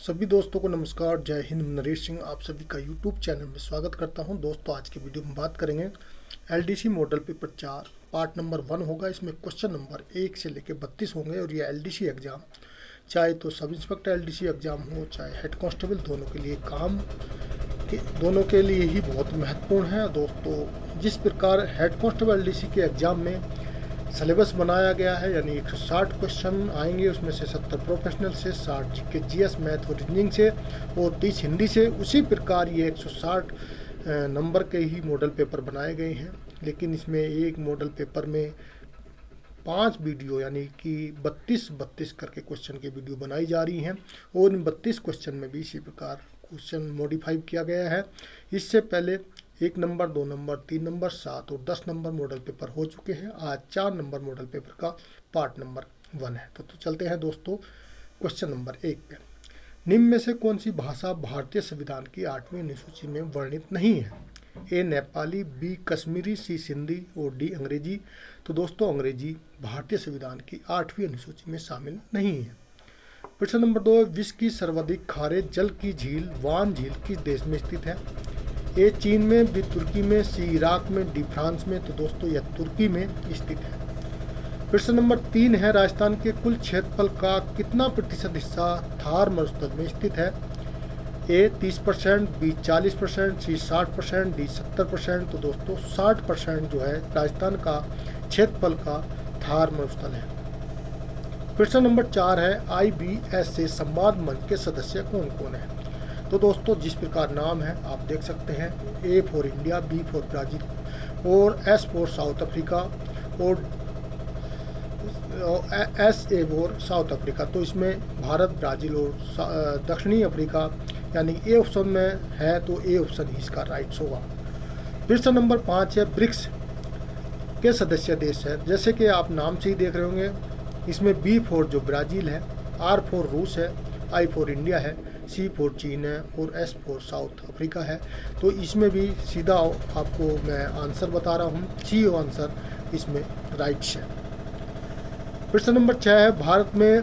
सभी दोस्तों को नमस्कार, जय हिंद। नरेश सिंह आप सभी का यूट्यूब चैनल में स्वागत करता हूं। दोस्तों आज के वीडियो में बात करेंगे LDC model paper 4 part number 1 होगा। इसमें क्वेश्चन नंबर 1 से लेकर 32 होंगे और ये एलडीसी एग्ज़ाम चाहे तो सब इंस्पेक्टर एलडीसी एग्ज़ाम हो चाहे हेड कांस्टेबल, दोनों के लिए ही बहुत महत्वपूर्ण है। दोस्तों जिस प्रकार हेड कांस्टेबल एलडीसी के एग्ज़ाम में सिलेबस बनाया गया है, यानी 160 क्वेश्चन आएंगे, उसमें से 70 प्रोफेशनल से, 60 जीके जीएस मैथ और रीजनिंग से और 30 हिंदी से। उसी प्रकार ये 160 नंबर के ही मॉडल पेपर बनाए गए हैं, लेकिन इसमें एक मॉडल पेपर में 5 वीडियो यानी कि 32 करके क्वेश्चन की वीडियो बनाई जा रही हैं और इन 32 क्वेश्चन में भी इसी प्रकार क्वेश्चन मॉडिफाई किया गया है। इससे पहले 1 नंबर, 2 नंबर, 3 नंबर, 7 और 10 नंबर मॉडल पेपर हो चुके हैं। आज 4 नंबर मॉडल पेपर का पार्ट नंबर 1 है। तो चलते हैं दोस्तों क्वेश्चन नंबर 1 पे। निम्न में से कौन सी भाषा भारतीय संविधान की 8वीं अनुसूची में वर्णित नहीं है? A Nepali, B Kashmiri, C Sindhi और डी अंग्रेजी। तो दोस्तों अंग्रेजी भारतीय संविधान की 8वीं अनुसूची में शामिल नहीं है। प्रश्न नंबर 2, विश्व की सर्वाधिक खारे जल की झील वान झील किस देश में स्थित है? ए चीन में, बी तुर्की में, सी इराक में, डी फ्रांस में। तो दोस्तों यह तुर्की में स्थित है। प्रश्न नंबर 3 है, राजस्थान के कुल क्षेत्रफल का कितना प्रतिशत हिस्सा थार मरुस्थल में स्थित है? A 30%, B 40%, C 60%, D 70%। तो दोस्तों 60% जो है राजस्थान का क्षेत्रफल का थार मरुस्थल है। प्रश्न नंबर 4 है, IBS से संवाद मंच के सदस्य कौन कौन है? तो दोस्तों जिस प्रकार नाम है आप देख सकते हैं, A for India, B for Brazil और एस फॉर साउथ अफ्रीका और S A for South Africa. तो इसमें भारत, ब्राज़ील और दक्षिणी अफ्रीका यानी ए ऑप्शन में है, तो ए ऑप्शन ही इसका राइट्स होगा। प्रश्न नंबर 5 है, ब्रिक्स के सदस्य देश है। जैसे कि आप नाम से ही देख रहे होंगे, इसमें बी फॉर जो ब्राज़ील है, आर फॉर रूस है, आई फॉर इंडिया है, सी फॉर चीन है और एस फॉर साउथ अफ्रीका है। तो इसमें भी सीधा आपको मैं आंसर बता रहा हूँ, सी आंसर इसमें राइट्स है। प्रश्न नंबर 6 है, भारत में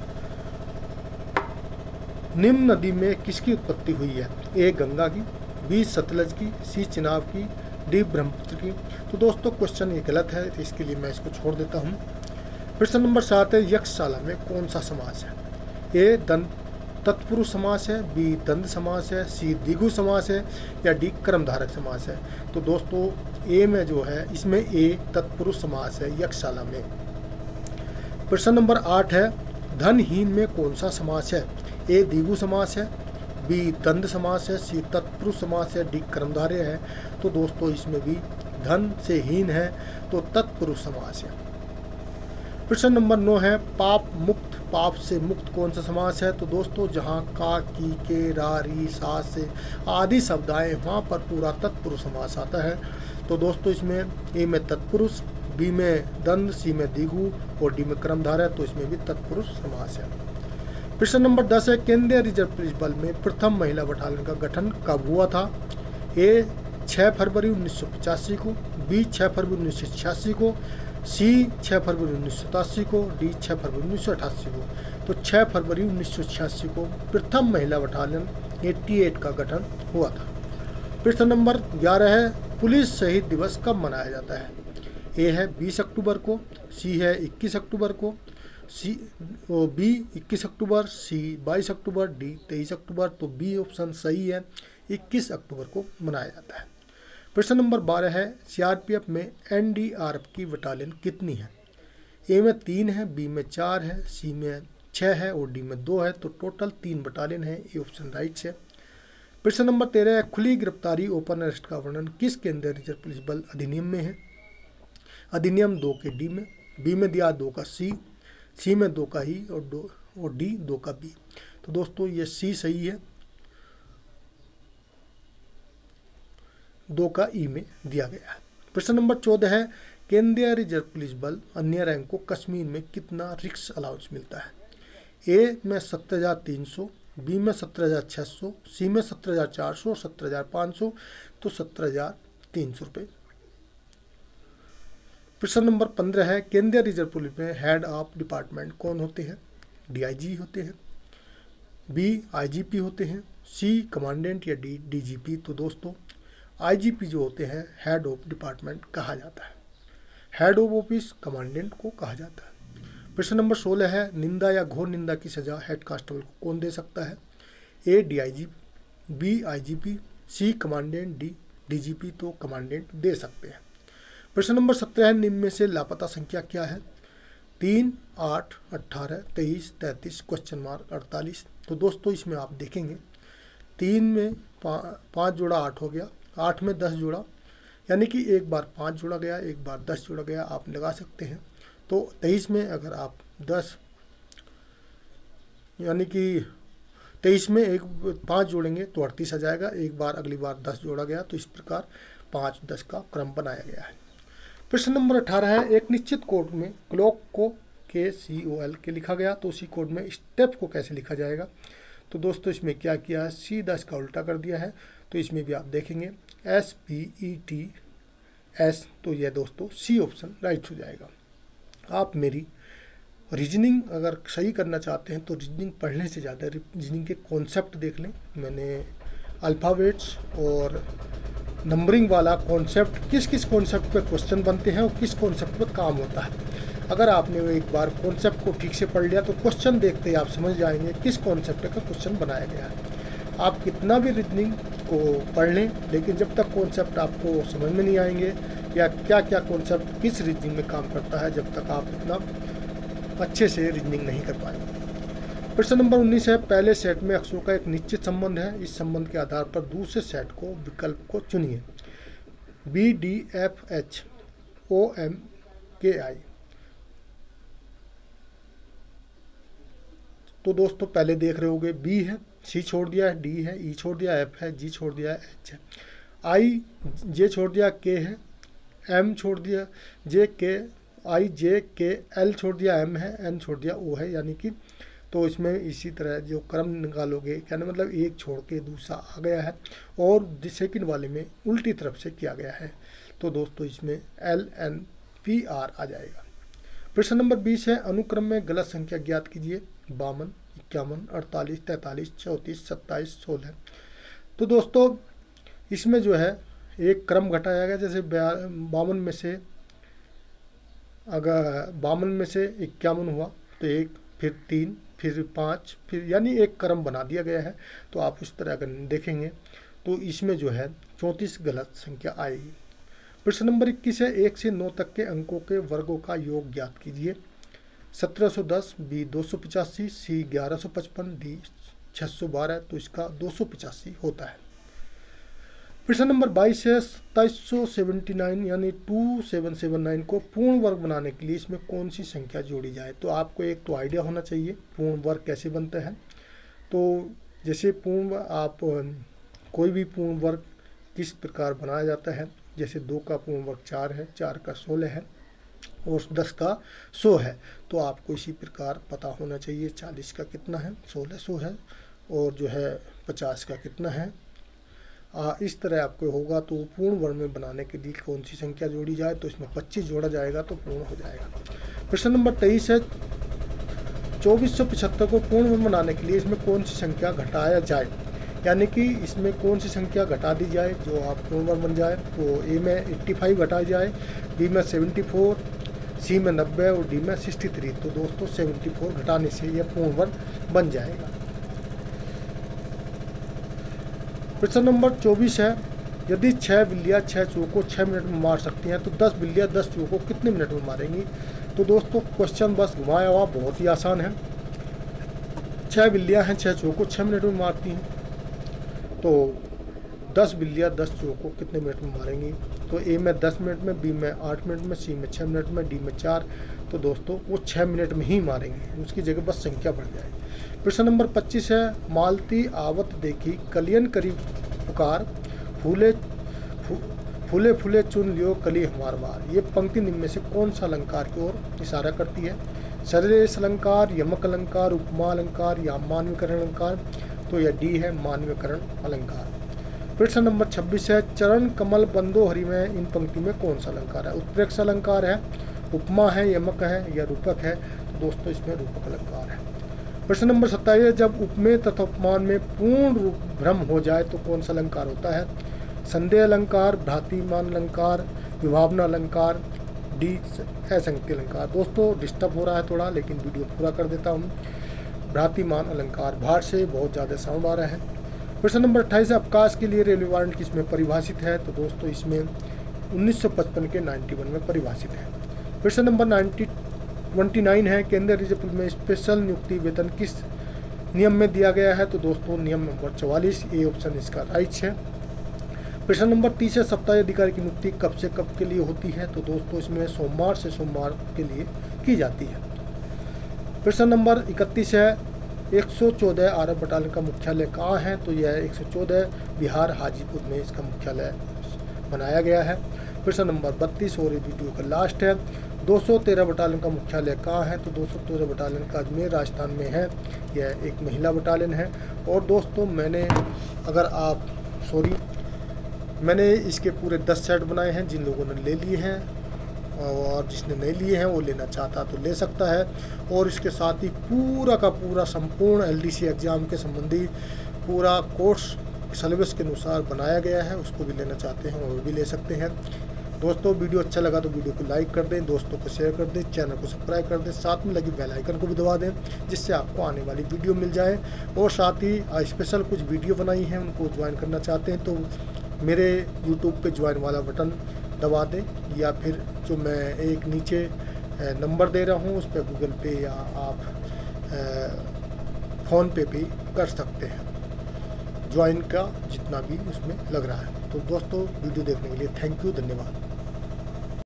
निम्न नदी में किसकी उत्पत्ति हुई है? ए गंगा की, बी सतलज की, सी चिनाब की, डी ब्रह्मपुत्र की। तो दोस्तों क्वेश्चन ये गलत है, तो इसके लिए मैं इसको छोड़ देता हूँ। प्रश्न नंबर 7 है, यक्षशाला में कौन सा समास है? ए तत्पुरुष समास है, बी द्वंद्व समास है, सी द्विगु समास है या डी कर्मधारक समास है। तो दोस्तों ए में जो है, इसमें ए तत्पुरुष समास है यक्षशाला में। प्रश्न नंबर 8 है, धनहीन में कौन सा समास है? ए द्विगु समास है, बी द्वंद्व समास है, सी तत्पुरुष समास है, डी कर्मधारय है। तो दोस्तों इसमें भी धन से हीन है, तो तत्पुरुष समास है। प्रश्न नंबर 9 है, पाप मुक्त, पाप से मुक्त कौन सा समास है? तो दोस्तों जहाँ का, की, के, रा, री, सा, से आदि शब्द आए वहाँ पर पूरा तत्पुरुष समास आता है। तो दोस्तों इसमें ए में तत्पुरुष, बी में द्वंद्व, सी में द्विगु और डी में कर्मधारय। तो इसमें भी तत्पुरुष समास है। प्रश्न नंबर 10 है, केंद्रीय रिजर्व पुलिस बल में प्रथम महिला बटालियन का गठन कब हुआ था? ए 6 फरवरी 1985 को, बी 6 फरवरी 1986 को, सी 6 फरवरी 1987 को, डी 6 फरवरी 1988 को। तो 6 फरवरी 1986 को प्रथम महिला बटालियन 88 का गठन हुआ था। प्रश्न नंबर 11 है, पुलिस शहीद दिवस कब मनाया जाता है? ए है 20 अक्टूबर को, सी है 21 अक्टूबर को, बी 21 अक्टूबर, सी 22 अक्टूबर, डी 23 अक्टूबर। तो बी ऑप्शन सही है, 21 अक्टूबर को मनाया जाता है। प्रश्न नंबर 12 है, सीआरपीएफ में एनडीआरएफ की बटालियन कितनी है? ए में 3 है, बी में 4 है, सी में 6 है और डी में 2 है। तो टोटल 3 बटालियन है, ए ऑप्शन राइट है। प्रश्न नंबर 13 है, खुली गिरफ्तारी ओपन अरेस्ट का वर्णन किस केंद्रीय रिजर्व पुलिस बल अधिनियम में है? अधिनियम 2 के डी में, बी में दिया 2 का सी में 2 का ही और डी 2 का बी। तो दोस्तों ये सी सही है, 2 का ई में दिया गया है। प्रश्न नंबर 14 है, केंद्रीय रिजर्व पुलिस बल अन्य रैंक को कश्मीर में कितना रिक्स अलाउंस मिलता है? ए में 17,300, बी में 17,600, सी में 17,400, 17,500। तो 17,300 रुपये। प्रश्न नंबर 15 है, केंद्रीय रिजर्व पुलिस में हेड ऑफ डिपार्टमेंट कौन होते हैं? डीआईजी होते हैं। बी आईजीपी होते हैं, सी कमांडेंट या डी डीजीपी। तो दोस्तों आईजीपी जो होते हैं हेड ऑफ डिपार्टमेंट कहा जाता है, हेड ऑफ ऑफिस कमांडेंट को कहा जाता है। प्रश्न नंबर 16 है, निंदा या घोर निंदा की सजा हेड कांस्टेबल को कौन दे सकता है? A DIG, B IGP, C commandant, D DGP. तो कमांडेंट दे सकते हैं। प्रश्न नंबर 17 है, निम्न में से लापता संख्या क्या है? 3, 8, 18, 23, 33 क्वेश्चन मार्क 48। तो दोस्तों इसमें आप देखेंगे 3 में 5 जोड़ा 8 हो गया, 8 में 10 जोड़ा, यानी कि एक बार 5 जोड़ा गया, एक बार 10 जोड़ा गया, आप लगा सकते हैं। तो 23 में अगर आप 10 यानी कि 23 में 5 जोड़ेंगे तो 38 आ जाएगा, एक बार अगली बार 10 जोड़ा गया। तो इस प्रकार 5, 10 का क्रम बनाया गया है। प्रश्न नंबर 18 है, एक निश्चित कोड में क्लॉक को KCOL के लिखा गया, तो उसी कोड में स्टेप को कैसे लिखा जाएगा? तो दोस्तों इसमें क्या किया है, सीधा इसका उल्टा कर दिया है। तो इसमें भी आप देखेंगे SPETS, तो यह दोस्तों सी ऑप्शन राइट हो जाएगा। आप मेरी रीजनिंग अगर सही करना चाहते हैं तो रीजनिंग पढ़ने से ज़्यादा रीजनिंग के कॉन्सेप्ट देख लें। मैंने अल्फ़ाबेट्स और नंबरिंग वाला कॉन्सेप्ट, किस किस कॉन्सेप्ट पे क्वेश्चन बनते हैं और किस कॉन्सेप्ट पे काम होता है, अगर आपने वो एक बार कॉन्सेप्ट को ठीक से पढ़ लिया तो क्वेश्चन देखते ही आप समझ जाएंगे किस कॉन्सेप्ट का क्वेश्चन बनाया गया है। आप कितना भी रीजनिंग को पढ़ लें, लेकिन जब तक कॉन्सेप्ट आपको समझ में नहीं आएंगे या क्या क्या कॉन्सेप्ट किस रीजनिंग में काम करता है, जब तक आप इतना अच्छे से रीजनिंग नहीं कर पाएंगे। प्रश्न नंबर 19 है, पहले सेट में अक्षरों का एक निश्चित संबंध है, इस संबंध के आधार पर दूसरे सेट को विकल्प को चुनिए। BDFHOMKI। तो दोस्तों पहले देख रहे होंगे बी है, सी छोड़ दिया है, डी है, ई छोड़ दिया, एफ है, जी छोड़ दिया है, एच है, आई जे छोड़ दिया, के है, एम छोड़ दिया, जे के, आई जे के, एल छोड़ दिया, एम है, एन छोड़ दिया, ओ है, यानी कि तो इसमें इसी तरह जो क्रम निकालोगे, कहने मतलब एक छोड़ के दूसरा आ गया है और सेकंड वाले में उल्टी तरफ से किया गया है। तो दोस्तों इसमें LNPR आ जाएगा। प्रश्न नंबर 20 है, अनुक्रम में गलत संख्या ज्ञात कीजिए। 52, 51, 48, 43, 34, 27, 16। तो दोस्तों इसमें जो है एक क्रम घटाया गया, जैसे 52 में से अगर 52 में से 51 हुआ तो 1, फिर 3, फिर 5, फिर यानी एक क्रम बना दिया गया है। तो आप इस तरह अगर देखेंगे तो इसमें जो है 34 गलत संख्या आएगी। प्रश्न नंबर 21 है, 1 से 9 तक के अंकों के वर्गों का योग ज्ञात कीजिए। 1710, बी 285, सी 1155, डी 612। तो इसका 285 होता है। प्रश्न नंबर 22 है, 2779 यानी 2779 को पूर्ण वर्ग बनाने के लिए इसमें कौन सी संख्या जोड़ी जाए? तो आपको एक तो आइडिया होना चाहिए पूर्ण वर्ग कैसे बनता है। तो जैसे आप कोई भी पूर्ण वर्ग किस प्रकार बनाया जाता है, जैसे 2 का पूर्ण वर्ग 4 है, 4 का 16 है और 10 का 100 है। तो आपको इसी प्रकार पता होना चाहिए 40 का कितना है, 1600 है, और जो है 50 का कितना है। इस तरह आपको होगा। तो पूर्ण वर्ग में बनाने के लिए कौन सी संख्या जोड़ी जाए? तो इसमें 25 जोड़ा जाएगा तो पूर्ण हो जाएगा। प्रश्न नंबर 23 है, 2475 को पूर्ण वर्ग बनाने के लिए इसमें कौन सी संख्या घटाया जाए, यानी कि इसमें कौन सी संख्या घटा दी जाए जो आप पूर्ण वर्ग बन जाए। तो ए में 85 घटाई जाए, बी में 74, सी में 90 और डी में 63। तो दोस्तों 74 घटाने से यह पूर्ण वर्ग बन जाएगा। प्रश्न नंबर 24 है, यदि 6 बिल्लियाँ 6 चूहों को 6 मिनट में मार सकती हैं तो 10 बिल्लियाँ 10 चूहों को कितने मिनट में मारेंगी? तो दोस्तों क्वेश्चन बस घुमाया हुआ बहुत ही आसान है। 6 बिल्लियाँ हैं, 6 चूहों को 6 मिनट में मारती हैं, तो 10 बिल्लियाँ 10 चूहों को कितने मिनट में मारेंगी? तो ए में 10 मिनट में, बी में 8 मिनट में, सी में 6 मिनट में, डी में 4। तो दोस्तों वो 6 मिनट में ही मारेंगे, उसकी जगह बस संख्या बढ़ जाएगी। प्रश्न नंबर 25 है, मालती आवत देखी कलियन करी पुकार, फूले फूले चुन लियो कली हमार बार। ये पंक्ति निम्न में से कौन सा अलंकार की ओर इशारा करती है? सरदेश अलंकार, यमक अलंकार, उपमा अलंकार या मानवीकरण अलंकार? तो यह डी है, मानवीकरण अलंकार। प्रश्न नंबर 26 है, चरण कमल बंदो हरि में इन पंक्ति में कौन सा अलंकार है? उत्प्रेक्ष अलंकार है, उपमा है, यमक है या रूपक है? तो दोस्तों इसमें रूपक अलंकार है। प्रश्न नंबर 27, जब उपमेय तथा उपमान में पूर्ण रूप भ्रम हो जाए तो कौन सा अलंकार होता है? संदेह अलंकार, भ्रांतिमान अलंकार, विभावना अलंकार, डी असंगति अलंकार। दोस्तों डिस्टर्ब हो रहा है थोड़ा, लेकिन वीडियो पूरा कर देता हूँ। भ्रांतिमान अलंकार, भार से बहुत ज़्यादा साउंड आ रहा है। प्रश्न नंबर 28, अवकाश के लिए रेलवे वारंट किसमें परिभाषित है? तो दोस्तों इसमें 1955 के 91 में परिभाषित है। प्रश्न नंबर 29 है, केंद्रीय रिजर्व पुलिस में स्पेशल नियुक्ति वेतन किस नियम में दिया गया है? तो दोस्तों नियम नंबर 44, ए ऑप्शन इसका राइट है। प्रश्न नंबर 30 है, सप्ताही अधिकारी की नियुक्ति कब से कब के लिए होती है? तो दोस्तों इसमें सोमवार से सोमवार के लिए की जाती है। प्रश्न नंबर 31 है, 114 आरब बटालियन का मुख्यालय कहाँ है? तो यह 114 बिहार हाजीपुर में इसका मुख्यालय बनाया गया है। प्रश्न नंबर 32 और वीडियो का लास्ट है, 213 बटालियन का मुख्यालय कहाँ है? तो 213 बटालियन का अजमेर राजस्थान में है। यह एक महिला बटालियन है। और दोस्तों मैंने इसके पूरे 10 सेट बनाए हैं, जिन लोगों ने ले लिए हैं और जिसने नहीं लिए हैं वो लेना चाहता तो ले सकता है। और इसके साथ ही पूरा का पूरा संपूर्ण LDC एग्ज़ाम के संबंधी पूरा कोर्स सिलेबस के अनुसार बनाया गया है, उसको भी लेना चाहते हैं वो भी ले सकते हैं। दोस्तों वीडियो अच्छा लगा तो वीडियो को लाइक कर दें, दोस्तों को शेयर कर दें, चैनल को सब्सक्राइब कर दें, साथ में लगी बेल आइकन को भी दबा दें, जिससे आपको आने वाली वीडियो मिल जाए। और साथ ही स्पेशल कुछ वीडियो बनाई हैं, उनको ज्वाइन करना चाहते हैं तो मेरे यूट्यूब पे ज्वाइन वाला बटन दबा दें, या फिर जो मैं एक नीचे नंबर दे रहा हूँ उस पर गूगल पे या आप फ़ोन पे भी कर सकते हैं ज्वाइन का जितना भी उसमें लग रहा है। तो दोस्तों वीडियो देखने के लिए थैंक यू, धन्यवाद।